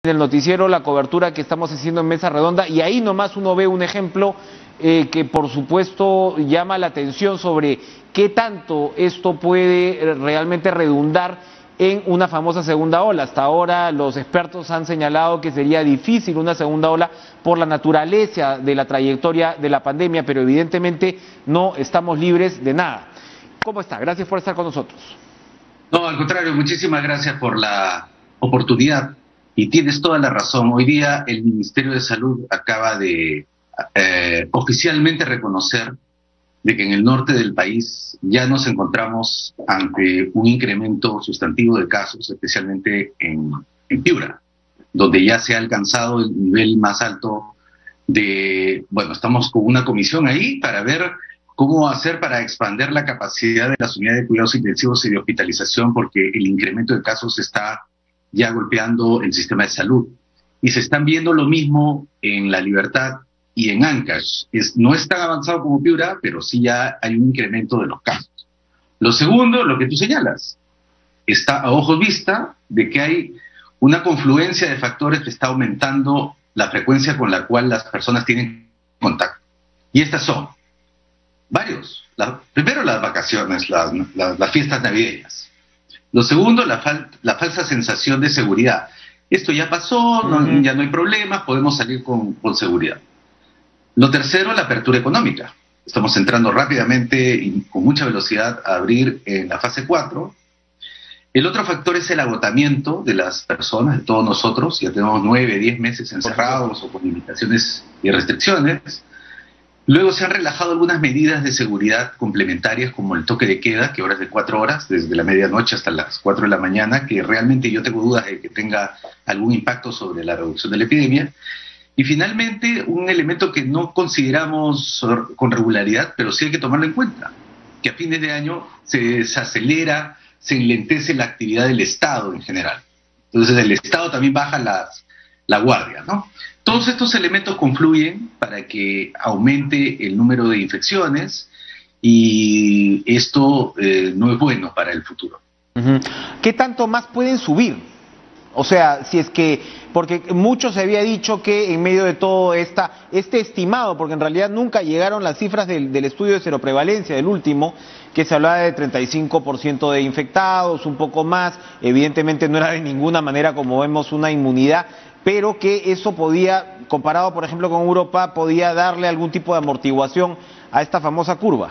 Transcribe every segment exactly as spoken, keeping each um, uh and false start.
en el noticiero la cobertura que estamos haciendo en Mesa Redonda, y ahí nomás uno ve un ejemplo eh, que por supuesto llama la atención sobre qué tanto esto puede realmente redundar en una famosa segunda ola. Hasta ahora los expertos han señalado que sería difícil una segunda ola por la naturaleza de la trayectoria de la pandemia, pero evidentemente no estamos libres de nada. ¿Cómo está? Gracias por estar con nosotros. No, al contrario, muchísimas gracias por la oportunidad. Y tienes toda la razón. Hoy día el Ministerio de Salud acaba de eh, oficialmente reconocer de que en el norte del país ya nos encontramos ante un incremento sustantivo de casos, especialmente en, en Piura, donde ya se ha alcanzado el nivel más alto de... Bueno, estamos con una comisión ahí para ver cómo hacer para expandir la capacidad de las unidades de cuidados intensivos y de hospitalización, porque el incremento de casos está ya golpeando el sistema de salud. Y se están viendo lo mismo en La Libertad y en Ancash. Es, no es tan avanzado como Piura, pero sí ya hay un incremento de los casos. Lo segundo, lo que tú señalas, está a ojos vista de que hay una confluencia de factores que está aumentando la frecuencia con la cual las personas tienen contacto. Y estas son varios. La, primero, las vacaciones, las, las, las fiestas navideñas. Lo segundo, la, fal la falsa sensación de seguridad. Esto ya pasó, no, uh-huh. ya no hay problemas, podemos salir con, con seguridad. Lo tercero, la apertura económica. Estamos entrando rápidamente y con mucha velocidad a abrir en la fase cuatro. El otro factor es el agotamiento de las personas, de todos nosotros. Ya tenemos nueve, diez meses encerrados o con limitaciones y restricciones. Luego se han relajado algunas medidas de seguridad complementarias, como el toque de queda, que ahora es de cuatro horas, desde la medianoche hasta las cuatro de la mañana, que realmente yo tengo dudas de que tenga algún impacto sobre la reducción de la epidemia. Y finalmente, un elemento que no consideramos con regularidad, pero sí hay que tomarlo en cuenta, que a fines de año se desacelera, se enlentece la actividad del Estado en general. Entonces el Estado también baja las, la guardia, ¿no? Todos estos elementos confluyen para que aumente el número de infecciones y esto eh, no es bueno para el futuro. Uh-huh. ¿Qué tanto más pueden subir? O sea, si es que, porque mucho se había dicho que en medio de todo esta, este estimado, porque en realidad nunca llegaron las cifras del, del estudio de seroprevalencia, del último, que se hablaba de treinta y cinco por ciento de infectados, un poco más, evidentemente no era de ninguna manera, como vemos, una inmunidad, pero que eso podía, comparado por ejemplo con Europa, podía darle algún tipo de amortiguación a esta famosa curva.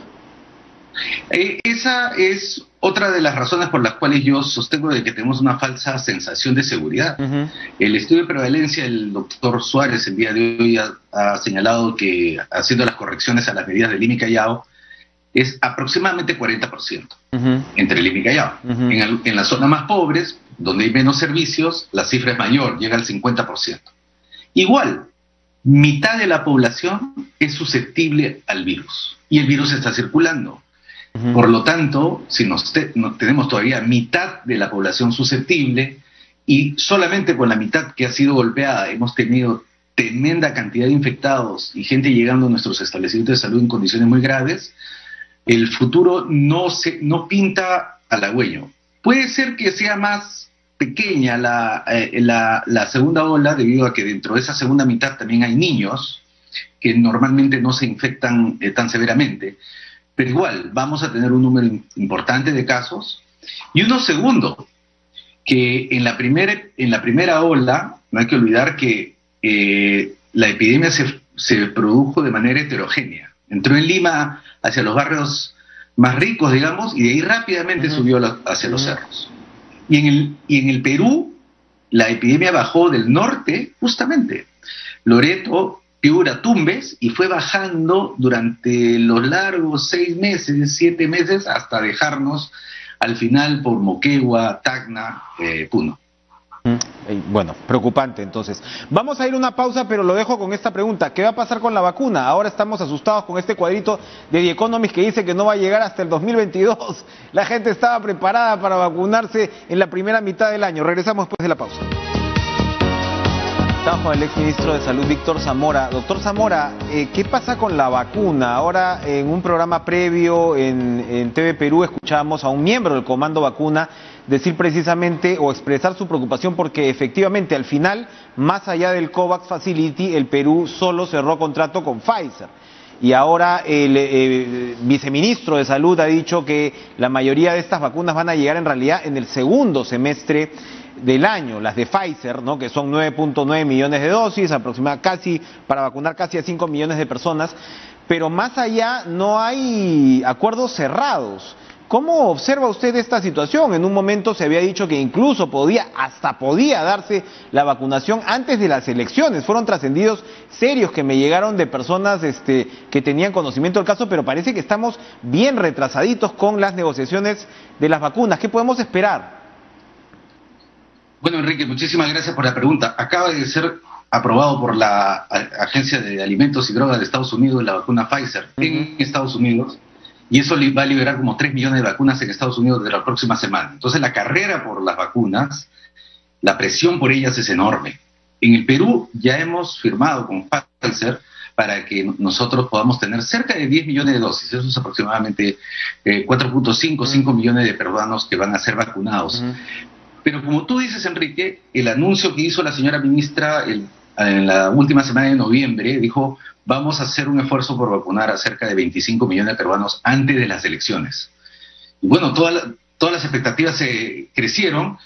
Eh, esa es otra de las razones por las cuales yo sostengo de que tenemos una falsa sensación de seguridad. Uh-huh. El estudio de prevalencia, el doctor Suárez el día de hoy ha, ha señalado que haciendo las correcciones a las medidas de Lima y Callao es aproximadamente cuarenta por ciento uh-huh. entre Lima y Callao. Uh-huh. en, el, en las zonas más pobres, donde hay menos servicios, la cifra es mayor, llega al cincuenta por ciento. Igual, mitad de la población es susceptible al virus y el virus está circulando. Uh-huh. Por lo tanto, si nos te, no, tenemos todavía mitad de la población susceptible y solamente con la mitad que ha sido golpeada hemos tenido tremenda cantidad de infectados y gente llegando a nuestros establecimientos de salud en condiciones muy graves, el futuro no, se, no pinta halagüeño. Puede ser que sea más pequeña la, eh, la, la segunda ola, debido a que dentro de esa segunda mitad también hay niños que normalmente no se infectan eh, tan severamente, pero igual vamos a tener un número importante de casos. Y uno segundo, que en la primera, en la primera ola, no hay que olvidar que eh, la epidemia se, se produjo de manera heterogénea. Entró en Lima hacia los barrios más ricos, digamos, y de ahí rápidamente uh-huh. subió la, hacia uh-huh. los cerros. Y en, el, y en el Perú, la epidemia bajó del norte, justamente. Loreto, Piura, Tumbes, y fue bajando durante los largos seis meses, siete meses, hasta dejarnos al final por Moquegua, Tacna, eh, Puno. Bueno, preocupante entonces. Vamos a ir a una pausa, pero lo dejo con esta pregunta. ¿Qué va a pasar con la vacuna? Ahora estamos asustados con este cuadrito de The Economist que dice que no va a llegar hasta el dos mil veintidós. La gente estaba preparada para vacunarse en la primera mitad del año. Regresamos después de la pausa. Estamos con el exministro de Salud, Víctor Zamora. Doctor Zamora, eh, ¿qué pasa con la vacuna? Ahora, en un programa previo en, en T V Perú, escuchábamos a un miembro del Comando Vacuna decir precisamente o expresar su preocupación porque efectivamente al final, más allá del COVAX Facility, el Perú solo cerró contrato con Pfizer. Y ahora el eh, viceministro de Salud ha dicho que la mayoría de estas vacunas van a llegar en realidad en el segundo semestre del año, las de Pfizer, ¿no?, que son nueve punto nueve millones de dosis, aproximadamente casi para vacunar casi a cinco millones de personas, pero más allá no hay acuerdos cerrados. ¿Cómo observa usted esta situación? En un momento se había dicho que incluso podía, hasta podía darse la vacunación antes de las elecciones. Fueron trascendidos serios que me llegaron de personas este, que tenían conocimiento del caso, pero parece que estamos bien retrasaditos con las negociaciones de las vacunas. ¿Qué podemos esperar? Bueno, Enrique, muchísimas gracias por la pregunta. Acaba de ser aprobado por la Agencia de Alimentos y Drogas de Estados Unidos la vacuna Pfizer uh-huh. en Estados Unidos. Y eso va a liberar como tres millones de vacunas en Estados Unidos de la próxima semana. Entonces la carrera por las vacunas, la presión por ellas es enorme. En el Perú ya hemos firmado con Pfizer para que nosotros podamos tener cerca de diez millones de dosis. Eso es aproximadamente eh, cuatro punto cinco, cinco millones de peruanos que van a ser vacunados. Uh-huh. Pero como tú dices, Enrique, el anuncio que hizo la señora ministra el, en la última semana de noviembre dijo: vamos a hacer un esfuerzo por vacunar a cerca de veinticinco millones de peruanos antes de las elecciones. Y bueno, toda la, todas las expectativas se crecieron,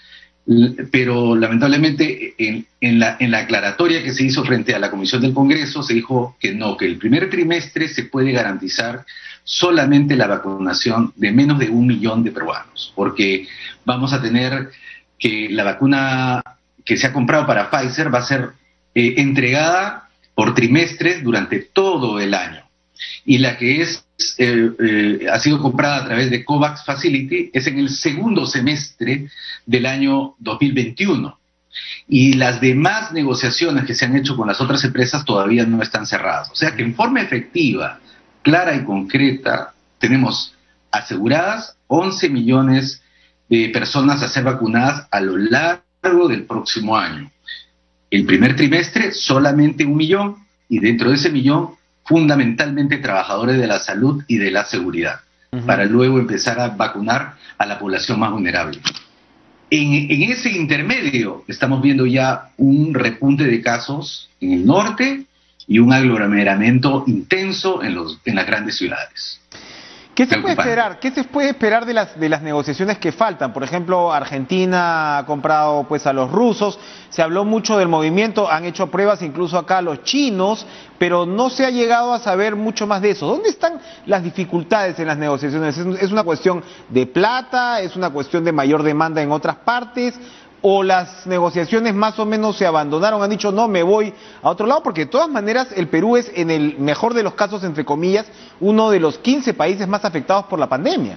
pero lamentablemente en, en, la, en la aclaratoria que se hizo frente a la Comisión del Congreso se dijo que no, que el primer trimestre se puede garantizar solamente la vacunación de menos de un millón de peruanos, porque vamos a tener que la vacuna que se ha comprado para Pfizer va a ser eh, entregada por trimestres durante todo el año. Y la que es eh, eh, ha sido comprada a través de COVAX Facility es en el segundo semestre del año dos mil veintiuno. Y las demás negociaciones que se han hecho con las otras empresas todavía no están cerradas. O sea que en forma efectiva, clara y concreta, tenemos aseguradas once millones de personas a ser vacunadas a lo largo del próximo año. El primer trimestre solamente un millón, y dentro de ese millón fundamentalmente trabajadores de la salud y de la seguridad, uh-huh. para luego empezar a vacunar a la población más vulnerable. En, en ese intermedio estamos viendo ya un repunte de casos en el norte y un aglomeramiento intenso en, los, en las grandes ciudades. ¿Qué se puede esperar? ¿Qué se puede esperar de las de las negociaciones que faltan? Por ejemplo, Argentina ha comprado pues a los rusos, se habló mucho del movimiento, han hecho pruebas incluso acá los chinos, pero no se ha llegado a saber mucho más de eso. ¿Dónde están las dificultades en las negociaciones? ¿Es, es una cuestión de plata? ¿Es una cuestión de mayor demanda en otras partes? ¿O las negociaciones más o menos se abandonaron, han dicho no, me voy a otro lado? Porque de todas maneras el Perú es, en el mejor de los casos, entre comillas, uno de los quince países más afectados por la pandemia.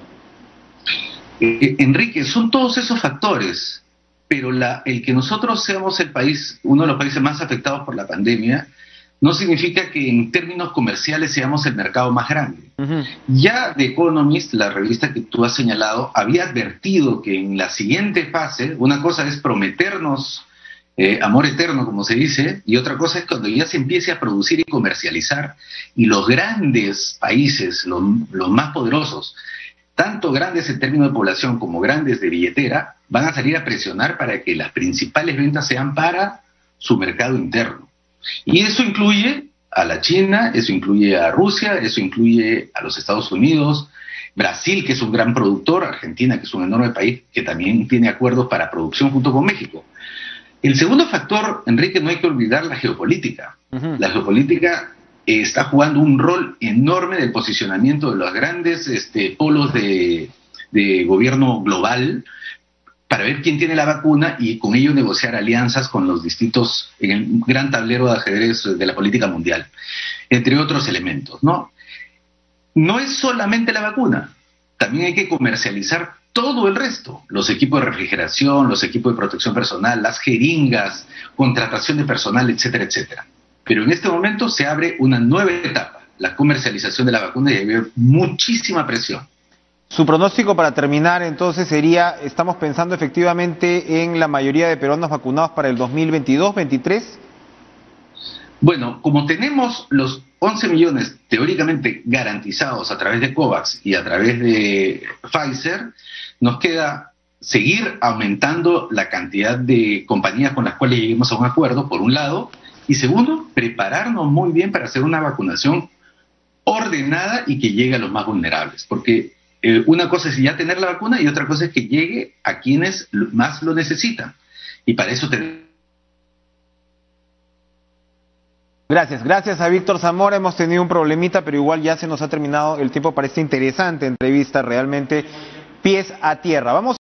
Eh, Enrique, son todos esos factores, pero la, el que nosotros seamos el país, uno de los países más afectados por la pandemia, no significa que en términos comerciales seamos el mercado más grande. Uh-huh. Ya The Economist, la revista que tú has señalado, había advertido que en la siguiente fase, una cosa es prometernos eh, amor eterno, como se dice, y otra cosa es cuando ya se empiece a producir y comercializar, y los grandes países, los, los más poderosos, tanto grandes en términos de población como grandes de billetera, van a salir a presionar para que las principales ventas sean para su mercado interno. Y eso incluye a la China, eso incluye a Rusia, eso incluye a los Estados Unidos, Brasil, que es un gran productor, Argentina, que es un enorme país, que también tiene acuerdos para producción junto con México. El segundo factor, Enrique, no hay que olvidar la geopolítica. Uh-huh. La geopolítica eh, está jugando un rol enorme del posicionamiento de los grandes este, polos de, de gobierno global, para ver quién tiene la vacuna y con ello negociar alianzas con los distintos, en el gran tablero de ajedrez de la política mundial, entre otros elementos, ¿no? No es solamente la vacuna, también hay que comercializar todo el resto, los equipos de refrigeración, los equipos de protección personal, las jeringas, contratación de personal, etcétera, etcétera. Pero en este momento se abre una nueva etapa, la comercialización de la vacuna, y hay muchísima presión. Su pronóstico para terminar entonces sería, estamos pensando efectivamente en la mayoría de peruanos vacunados para el dos mil veintidós, veintitrés. Bueno, como tenemos los once millones teóricamente garantizados a través de COVAX y a través de Pfizer, nos queda seguir aumentando la cantidad de compañías con las cuales lleguemos a un acuerdo, por un lado, y segundo, prepararnos muy bien para hacer una vacunación ordenada y que llegue a los más vulnerables, porque eh, una cosa es ya tener la vacuna y otra cosa es que llegue a quienes más lo necesitan, y para eso tenemos. Gracias, gracias a Víctor Zamora. Hemos tenido un problemita, pero igual ya se nos ha terminado el tiempo para esta interesante entrevista, realmente pies a tierra. Vamos